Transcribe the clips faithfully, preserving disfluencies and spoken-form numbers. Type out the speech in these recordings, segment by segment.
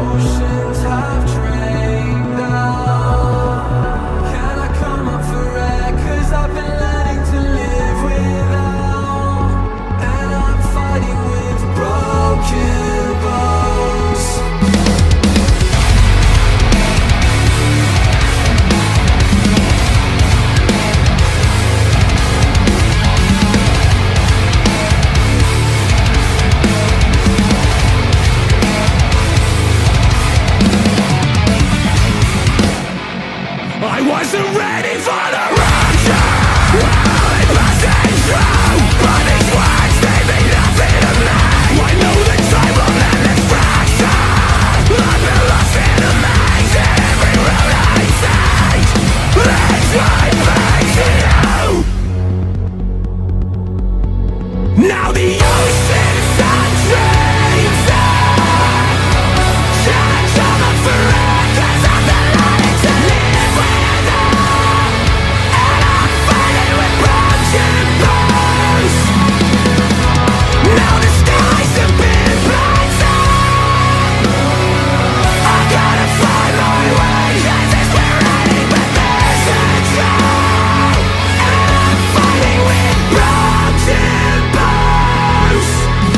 emotions have drained now. Can I come up for air? Cause I've been learning to live without, and I'm fighting with broken bones. I wasn't ready for the rupture. Only passing through, but these words they mean nothing to me. I know that time will end this fracture. I've been lost in a maze, and every road I take leads right back to you. Now the oceans are dreaming. Can't come up for air, cause I've been learning to live without, and I'm fighting with broken bones. Now the skies have been blinded. I gotta find my way, as is we're heading, but there's a drown, and I'm fighting with broken bones.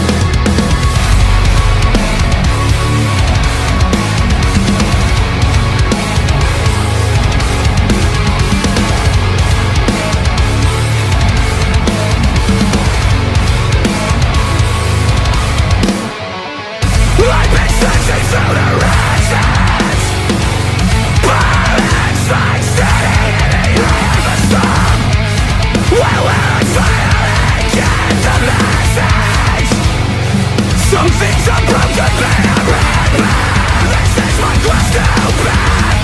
I've been searching through the rations, bullets like steady in the eye of a storm. Where will I finally get the message? Some things are broken, but I'm red. This is my quest to be.